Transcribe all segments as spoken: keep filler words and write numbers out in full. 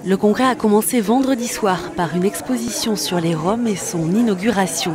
Le congrès a commencé vendredi soir par une exposition sur les Roms et son inauguration.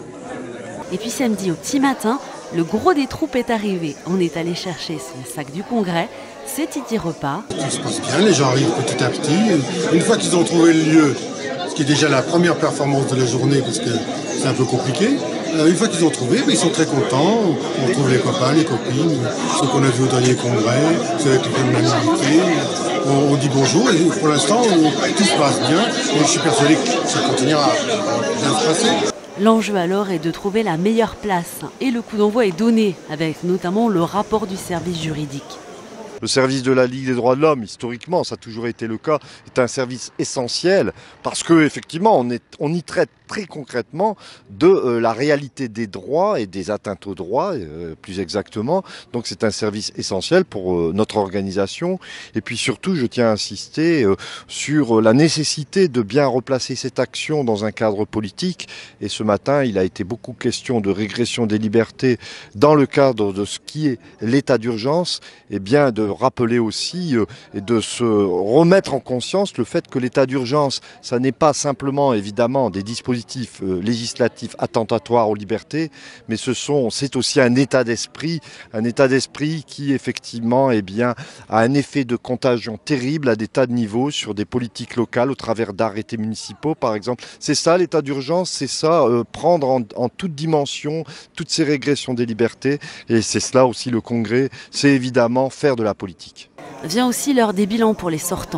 Et puis samedi au petit matin, le gros des troupes est arrivé. On est allé chercher son sac du congrès, ses titis repas. Tout se passe bien, les gens arrivent petit à petit. Une fois qu'ils ont trouvé le lieu, ce qui est déjà la première performance de la journée parce que c'est un peu compliqué, une fois qu'ils ont trouvé, ils sont très contents. On trouve les copains, les copines, ceux qu'on a vus au dernier congrès, ceux avec lesquels on a milité. On, on dit bonjour et pour l'instant, tout se passe bien. Et je suis persuadé que ça continuera à bien se passer. L'enjeu alors est de trouver la meilleure place et le coup d'envoi est donné avec notamment le rapport du service juridique. Le service de la Ligue des droits de l'homme, historiquement, ça a toujours été le cas, est un service essentiel parce que effectivement, on, est, on y traite très concrètement de euh, la réalité des droits et des atteintes aux droits, euh, plus exactement. Donc c'est un service essentiel pour euh, notre organisation. Et puis surtout, je tiens à insister euh, sur la nécessité de bien replacer cette action dans un cadre politique. Et ce matin, il a été beaucoup question de régression des libertés dans le cadre de ce qui est l'état d'urgence, et bien de rappeler aussi euh, et de se remettre en conscience le fait que l'état d'urgence, ça n'est pas simplement évidemment des dispositifs législatifs attentatoires aux libertés, mais ce sont, c'est aussi un état d'esprit, un état d'esprit qui effectivement eh bien, a un effet de contagion terrible à des tas de niveaux sur des politiques locales au travers d'arrêtés municipaux par exemple. C'est ça l'état d'urgence, c'est ça euh, prendre en, en toute dimension toutes ces régressions des libertés et c'est cela aussi le congrès, c'est évidemment faire de la politique. Vient aussi l'heure des bilans pour les sortants.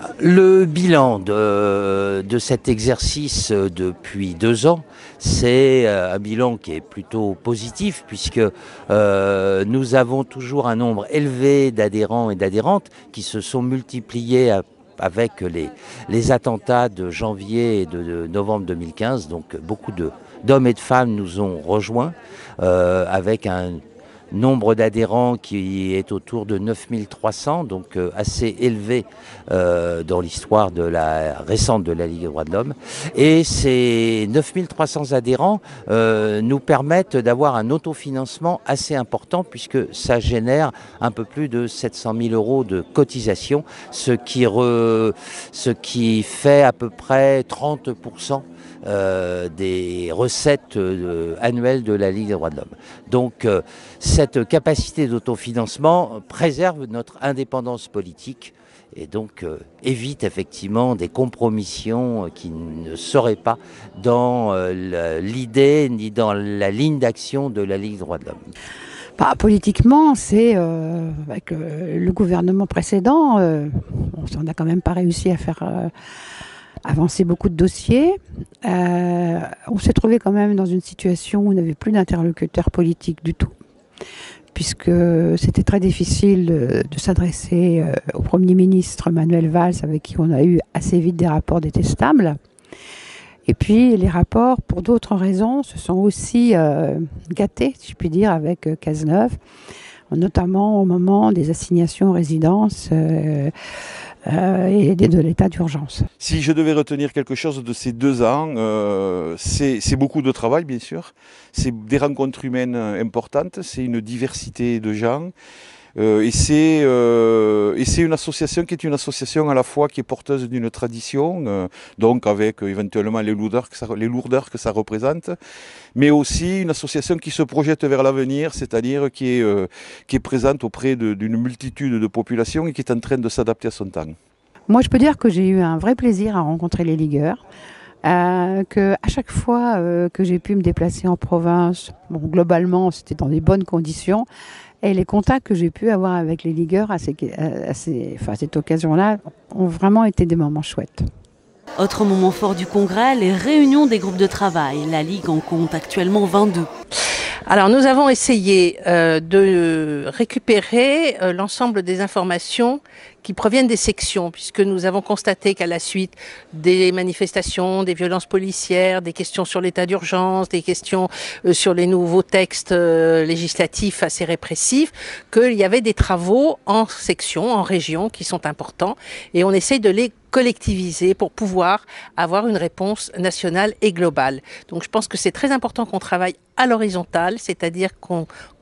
Le bilan de, de cet exercice depuis deux ans, c'est un bilan qui est plutôt positif puisque euh, nous avons toujours un nombre élevé d'adhérents et d'adhérentes qui se sont multipliés à avec les, les attentats de janvier et de, de novembre deux mille quinze. Donc beaucoup de, d'hommes et de femmes nous ont rejoints euh, avec un nombre d'adhérents qui est autour de neuf mille trois cents, donc euh, assez élevé euh, dans l'histoire de la récente de la Ligue des droits de l'homme. Et ces neuf mille trois cents adhérents euh, nous permettent d'avoir un autofinancement assez important puisque ça génère un peu plus de sept cent mille euros de cotisation, ce qui, re, ce qui fait à peu près trente pour cent Euh, des recettes euh, annuelles de la Ligue des droits de l'homme. Donc euh, cette capacité d'autofinancement préserve notre indépendance politique et donc euh, évite effectivement des compromissions qui ne seraient pas dans euh, l'idée ni dans la ligne d'action de la Ligue des droits de l'homme. Bah, politiquement, c'est euh, avec euh, le gouvernement précédent, euh, on n'a quand même pas réussi à faire euh, avancer beaucoup de dossiers. Euh, on s'est trouvé quand même dans une situation où on n'avait plus d'interlocuteur politique du tout, puisque c'était très difficile de, de s'adresser euh, au Premier ministre Manuel Valls, avec qui on a eu assez vite des rapports détestables. Et puis les rapports, pour d'autres raisons, se sont aussi euh, gâtés, si je puis dire, avec euh, Cazeneuve, notamment au moment des assignations aux résidences euh, Euh, et de l'état d'urgence. Si je devais retenir quelque chose de ces deux ans, euh, c'est beaucoup de travail bien sûr, c'est des rencontres humaines importantes, c'est une diversité de gens euh, et c'est euh, et c'est une association qui est une association à la fois qui est porteuse d'une tradition, euh, donc avec euh, éventuellement les lourdeurs, que ça, les lourdeurs que ça représente, mais aussi une association qui se projette vers l'avenir, c'est-à-dire qui est, euh, qui est présente auprès d'une multitude de populations et qui est en train de s'adapter à son temps. Moi, je peux dire que j'ai eu un vrai plaisir à rencontrer les ligueurs, euh, que à chaque fois euh, que j'ai pu me déplacer en province, bon, globalement, c'était dans des bonnes conditions, et les contacts que j'ai pu avoir avec les ligueurs à, ces, à, ces, enfin, à cette occasion-là ont vraiment été des moments chouettes. Autre moment fort du congrès, les réunions des groupes de travail. La Ligue en compte actuellement vingt-deux. Alors nous avons essayé euh, de récupérer euh, l'ensemble des informations qui proviennent des sections, puisque nous avons constaté qu'à la suite des manifestations, des violences policières, des questions sur l'état d'urgence, des questions euh, sur les nouveaux textes euh, législatifs assez répressifs, qu'il y avait des travaux en section, en région, qui sont importants, et on essaye de les collectiviser pour pouvoir avoir une réponse nationale et globale. Donc je pense que c'est très important qu'on travaille à l'horizontale, c'est-à-dire qu'on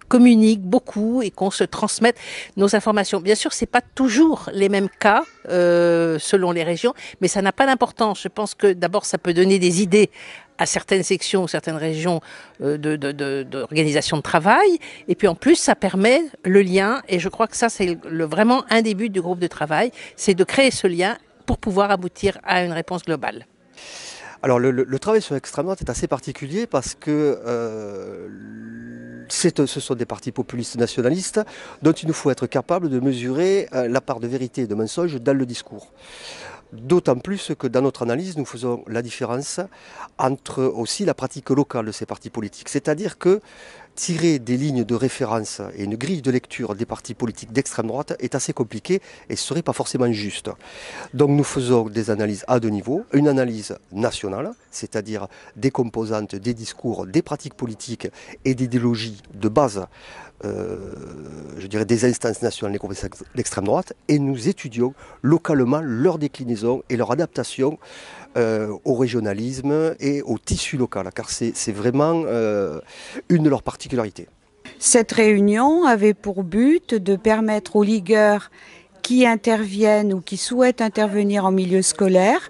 communique beaucoup et qu'on se transmette nos informations. Bien sûr, c'est pas toujours les mêmes cas euh, selon les régions, mais ça n'a pas d'importance. Je pense que d'abord, ça peut donner des idées à certaines sections ou certaines régions euh, de, de, de, d'organisation de travail. Et puis en plus, ça permet le lien. Et je crois que ça, c'est le, vraiment un des buts du groupe de travail, c'est de créer ce lien pour pouvoir aboutir à une réponse globale. Alors le, le, le travail sur l'extrême droite est assez particulier parce que euh, c'est, ce sont des partis populistes nationalistes dont il nous faut être capable de mesurer euh, la part de vérité et de mensonge dans le discours. D'autant plus que dans notre analyse, nous faisons la différence entre aussi la pratique locale de ces partis politiques. C'est-à-dire que tirer des lignes de référence et une grille de lecture des partis politiques d'extrême droite est assez compliqué et ce ne serait pas forcément juste. Donc nous faisons des analyses à deux niveaux. Une analyse nationale, c'est-à-dire des composantes, des discours, des pratiques politiques et d'idéologies de base, euh, je dirais des instances nationales des groupes d'extrême droite, et nous étudions localement leur déclinaison et leur adaptation Euh, au régionalisme et au tissu local, car c'est, c'est vraiment euh, une de leurs particularités. Cette réunion avait pour but de permettre aux ligueurs qui interviennent ou qui souhaitent intervenir en milieu scolaire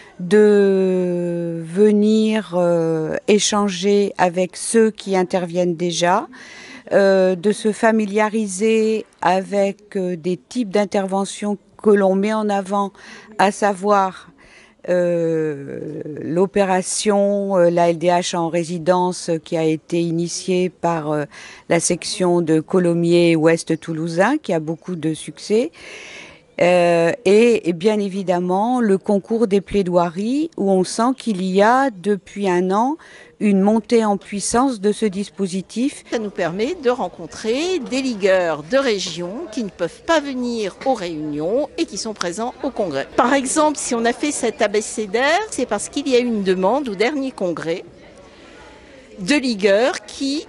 de venir euh, échanger avec ceux qui interviennent déjà, euh, de se familiariser avec euh, des types d'interventions que l'on met en avant, à savoir Euh, l'opération, euh, la L D H en résidence euh, qui a été initiée par euh, la section de Colomiers Ouest Toulousain, qui a beaucoup de succès, euh, et, et bien évidemment le concours des plaidoiries, où on sent qu'il y a depuis un an une montée en puissance de ce dispositif. Ça nous permet de rencontrer des ligueurs de régions qui ne peuvent pas venir aux réunions et qui sont présents au congrès. Par exemple, si on a fait cet abécédaire, c'est parce qu'il y a eu une demande au dernier congrès de ligueurs qui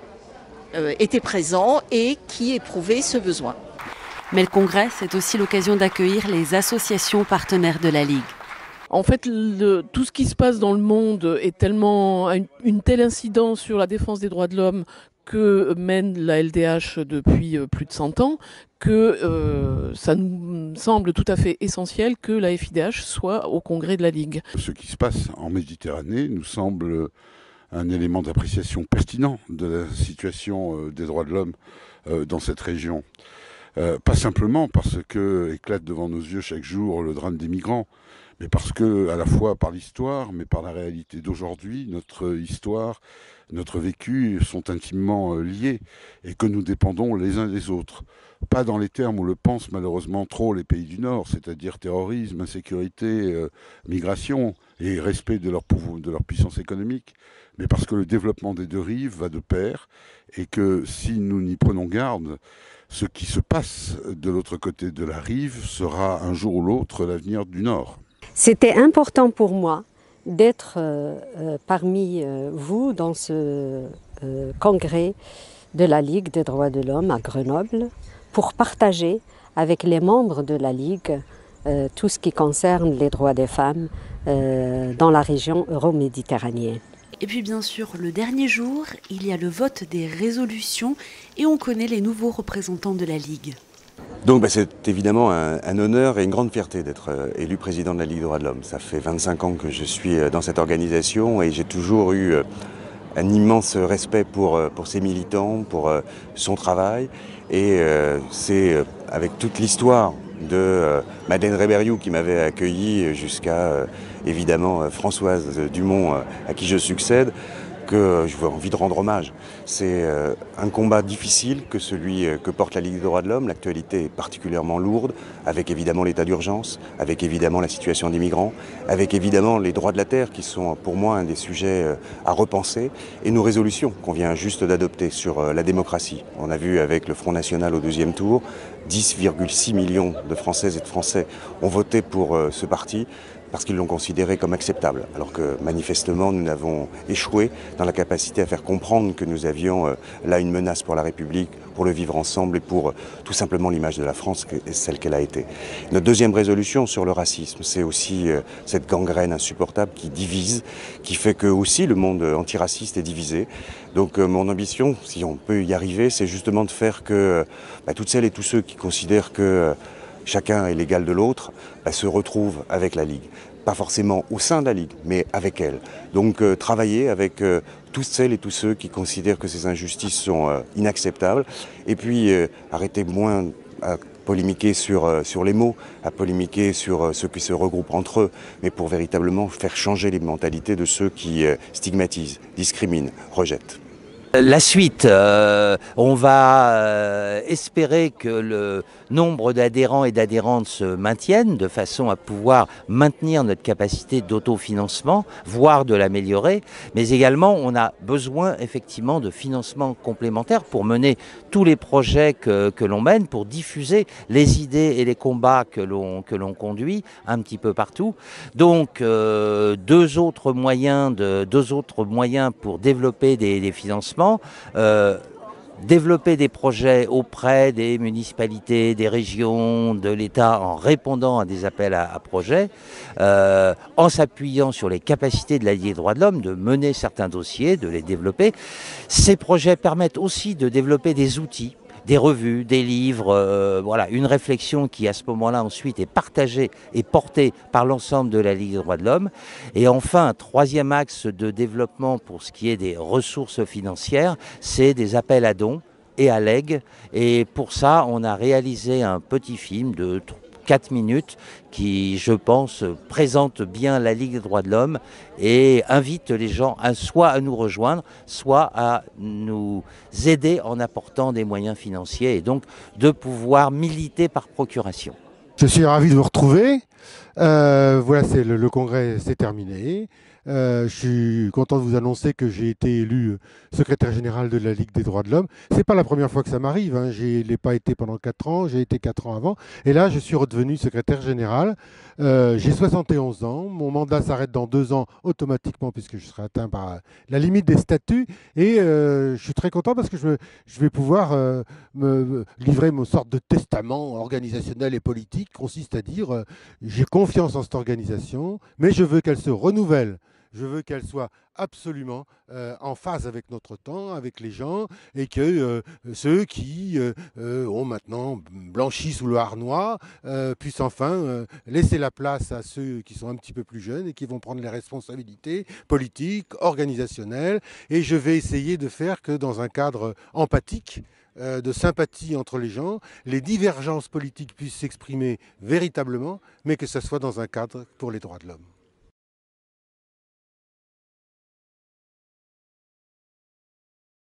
euh, étaient présents et qui éprouvaient ce besoin. Mais le congrès, c'est aussi l'occasion d'accueillir les associations partenaires de la Ligue. En fait, le, tout ce qui se passe dans le monde est tellement une, une telle incidence sur la défense des droits de l'homme que mène la L D H depuis plus de cent ans que euh, ça nous semble tout à fait essentiel que la F I D H soit au congrès de la Ligue. Ce qui se passe en Méditerranée nous semble un élément d'appréciation pertinent de la situation des droits de l'homme dans cette région. Euh, pas simplement parce que éclate devant nos yeux chaque jour le drame des migrants, mais parce que, à la fois par l'histoire, mais par la réalité d'aujourd'hui, notre histoire, notre vécu sont intimement liés et que nous dépendons les uns des autres. Pas dans les termes où le pensent malheureusement trop les pays du Nord, c'est-à-dire terrorisme, insécurité, euh, migration et respect de leur, pouvoir, de leur puissance économique, mais parce que le développement des deux rives va de pair et que si nous n'y prenons garde, ce qui se passe de l'autre côté de la rive sera un jour ou l'autre l'avenir du Nord. C'était important pour moi d'être euh, euh, parmi euh, vous dans ce euh, congrès de la Ligue des droits de l'homme à Grenoble pour partager avec les membres de la Ligue euh, tout ce qui concerne les droits des femmes euh, dans la région euro-méditerranéenne. Et puis bien sûr, le dernier jour, il y a le vote des résolutions et on connaît les nouveaux représentants de la Ligue. Donc bah, c'est évidemment un, un honneur et une grande fierté d'être euh, élu président de la Ligue des droits de l'homme. Ça fait vingt-cinq ans que je suis euh, dans cette organisation et j'ai toujours eu euh, un immense respect pour, euh, pour ses militants, pour euh, son travail. Et euh, c'est euh, avec toute l'histoire de euh, Madeleine Rébériou qui m'avait accueilli jusqu'à euh, évidemment euh, Françoise Dumont euh, à qui je succède, que j'ai envie de rendre hommage. C'est euh, un combat difficile que celui euh, que porte la Ligue des droits de l'homme. L'actualité est particulièrement lourde, avec évidemment l'état d'urgence, avec évidemment la situation des migrants, avec évidemment les droits de la terre qui sont pour moi un des sujets euh, à repenser, et nos résolutions qu'on vient juste d'adopter sur euh, la démocratie. On a vu avec le Front National au deuxième tour, dix virgule six millions de Françaises et de Français ont voté pour euh, ce parti. parce qu'ils l'ont considéré comme acceptable, alors que manifestement nous n'avons échoué dans la capacité à faire comprendre que nous avions euh, là une menace pour la République, pour le vivre ensemble et pour euh, tout simplement l'image de la France, que, celle qu'elle a été. Notre deuxième résolution sur le racisme, c'est aussi euh, cette gangrène insupportable qui divise, qui fait que aussi le monde antiraciste est divisé. Donc euh, mon ambition, si on peut y arriver, c'est justement de faire que euh, bah, toutes celles et tous ceux qui considèrent que euh, chacun est l'égal de l'autre, bah, se retrouve avec la Ligue. Pas forcément au sein de la Ligue, mais avec elle. Donc euh, travailler avec euh, toutes celles et tous ceux qui considèrent que ces injustices sont euh, inacceptables. Et puis euh, arrêter moins à polémiquer sur, euh, sur les mots, à polémiquer sur euh, ceux qui se regroupent entre eux, mais pour véritablement faire changer les mentalités de ceux qui euh, stigmatisent, discriminent, rejettent. La suite, euh, on va euh, espérer que le nombre d'adhérents et d'adhérentes se maintienne de façon à pouvoir maintenir notre capacité d'autofinancement, voire de l'améliorer. Mais également, on a besoin effectivement de financement complémentaire pour mener tous les projets que, que l'on mène, pour diffuser les idées et les combats que l'on que l'on conduit un petit peu partout. Donc, euh, deux autres moyens de deux autres moyens pour développer des, des financements. Euh, développer des projets auprès des municipalités, des régions, de l'État en répondant à des appels à, à projets, euh, en s'appuyant sur les capacités de la Ligue des droits de l'homme de mener certains dossiers, de les développer. Ces projets permettent aussi de développer des outils, des revues, des livres, euh, voilà, une réflexion qui à ce moment-là ensuite est partagée et portée par l'ensemble de la Ligue des droits de l'homme. Et enfin, un troisième axe de développement pour ce qui est des ressources financières, c'est des appels à dons et à legs. Et pour ça, on a réalisé un petit film de quatre minutes qui, je pense, présente bien la Ligue des droits de l'homme et invite les gens à, soit à nous rejoindre, soit à nous aider en apportant des moyens financiers et donc de pouvoir militer par procuration. Je suis ravi de vous retrouver. Euh, voilà, c'est le, le congrès s'est terminé. Euh, je suis content de vous annoncer que j'ai été élu secrétaire général de la Ligue des droits de l'homme. C'est pas la première fois que ça m'arrive, hein. Je l'ai pas été pendant quatre ans, j'ai été quatre ans avant. Et là, je suis redevenu secrétaire général. Euh, j'ai soixante et onze ans. Mon mandat s'arrête dans deux ans automatiquement puisque je serai atteint par la limite des statuts. Et euh, je suis très content parce que je, je vais pouvoir euh, me livrer mon sorte de testament organisationnel et politique, qui consiste à dire euh, j'ai confiance en cette organisation, mais je veux qu'elle se renouvelle. Je veux qu'elle soit absolument euh, en phase avec notre temps, avec les gens, et que euh, ceux qui euh, euh, ont maintenant blanchi sous le harnois euh, puissent enfin euh, laisser la place à ceux qui sont un petit peu plus jeunes et qui vont prendre les responsabilités politiques, organisationnelles. Et je vais essayer de faire que dans un cadre empathique, euh, de sympathie entre les gens, les divergences politiques puissent s'exprimer véritablement, mais que ce soit dans un cadre pour les droits de l'homme.